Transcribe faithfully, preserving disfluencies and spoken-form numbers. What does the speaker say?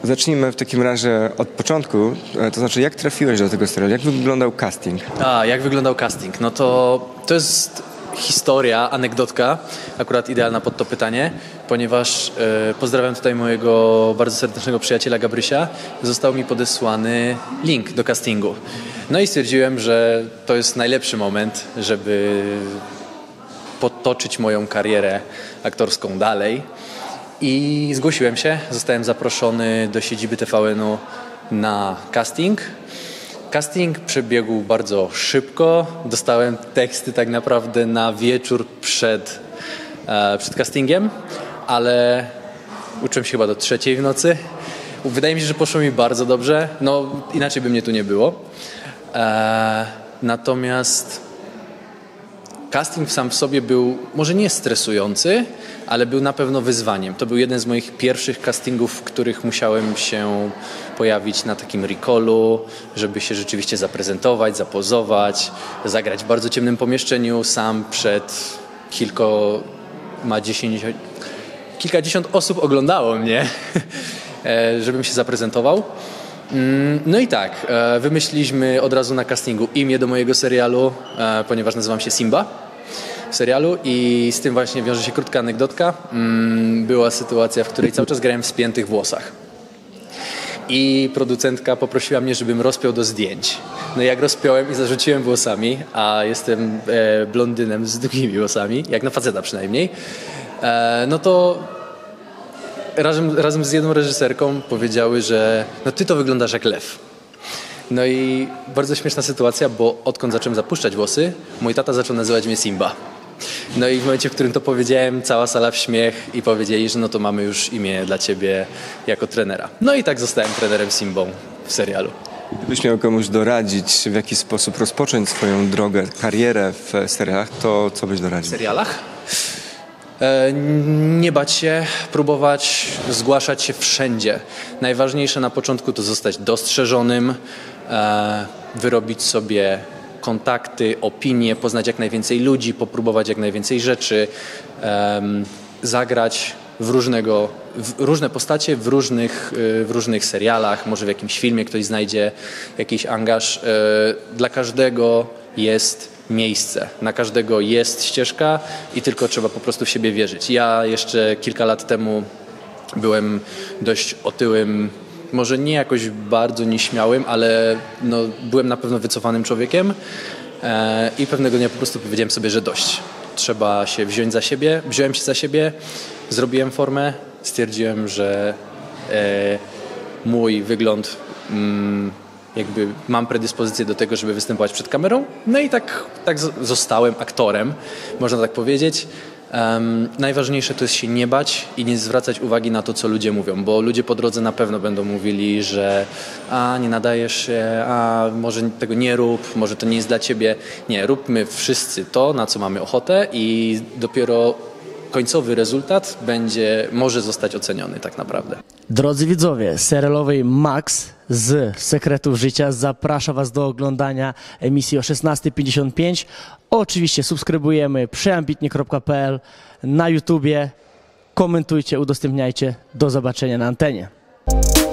zacznijmy w takim razie od początku, to znaczy jak trafiłeś do tego serialu, jak wyglądał casting? A, jak wyglądał casting? No to to jest historia, anegdotka, akurat idealna pod to pytanie, ponieważ e, pozdrawiam tutaj mojego bardzo serdecznego przyjaciela Gabrysia. Został mi podesłany link do castingu. No i stwierdziłem, że to jest najlepszy moment, żeby potoczyć moją karierę aktorską dalej. I zgłosiłem się, zostałem zaproszony do siedziby T V N-u na casting. Casting przebiegł bardzo szybko. Dostałem teksty tak naprawdę na wieczór przed, e, przed castingiem, ale uczyłem się chyba do trzeciej w nocy. Wydaje mi się, że poszło mi bardzo dobrze. No inaczej by mnie tu nie było. E, natomiast casting sam w sobie był może nie stresujący, ale był na pewno wyzwaniem. To był jeden z moich pierwszych castingów, w których musiałem się pojawić na takim recallu, żeby się rzeczywiście zaprezentować, zapozować, zagrać w bardzo ciemnym pomieszczeniu sam przed kilkoma dziesięciu, kilkadziesiąt osób oglądało mnie, żebym się zaprezentował. No i tak, wymyśliliśmy od razu na castingu imię do mojego serialu, ponieważ nazywam się Simba w serialu i z tym właśnie wiąże się krótka anegdotka. Była sytuacja, w której cały czas grałem w spiętych włosach. I producentka poprosiła mnie, żebym rozpiął do zdjęć. No i jak rozpiąłem i zarzuciłem włosami, a jestem e, blondynem z długimi włosami, jak na faceta przynajmniej, e, no to razem, razem z jedną reżyserką powiedziały, że no ty to wyglądasz jak lew. No i bardzo śmieszna sytuacja, bo odkąd zacząłem zapuszczać włosy, mój tata zaczął nazywać mnie Simba. No i w momencie, w którym to powiedziałem, cała sala w śmiech i powiedzieli, że no to mamy już imię dla ciebie jako trenera. No i tak zostałem trenerem Simbą w serialu. Gdybyś miał komuś doradzić, w jaki sposób rozpocząć swoją drogę, karierę w serialach, to co byś doradził? W serialach? E, nie bać się, próbować zgłaszać się wszędzie. Najważniejsze na początku to zostać dostrzeżonym, e, wyrobić sobie kontakty, opinie, poznać jak najwięcej ludzi, popróbować jak najwięcej rzeczy, um, zagrać w, różnego, w różne postacie, w różnych, w różnych serialach, może w jakimś filmie ktoś znajdzie jakiś angaż. Dla każdego jest miejsce, na każdego jest ścieżka i tylko trzeba po prostu w siebie wierzyć. Ja jeszcze kilka lat temu byłem dość otyłym, może nie jakoś bardzo nieśmiałym, ale no, byłem na pewno wycofanym człowiekiem e, i pewnego dnia po prostu powiedziałem sobie, że dość. Trzeba się wziąć za siebie. Wziąłem się za siebie, zrobiłem formę, stwierdziłem, że e, mój wygląd, mm, jakby mam predyspozycję do tego, żeby występować przed kamerą. No i tak, tak zostałem aktorem, można tak powiedzieć. Um, najważniejsze to jest się nie bać i nie zwracać uwagi na to, co ludzie mówią, bo ludzie po drodze na pewno będą mówili, że a nie nadajesz się, a może tego nie rób, może to nie jest dla ciebie. Nie, róbmy wszyscy to, na co mamy ochotę i dopiero końcowy rezultat będzie, może zostać oceniony tak naprawdę. Drodzy widzowie, serialowej Max z Sekretów Życia zaprasza was do oglądania emisji o szesnasta pięćdziesiąt pięć. Oczywiście subskrybujemy przeambitnie kropka p l na YouTubie. Komentujcie, udostępniajcie. Do zobaczenia na antenie.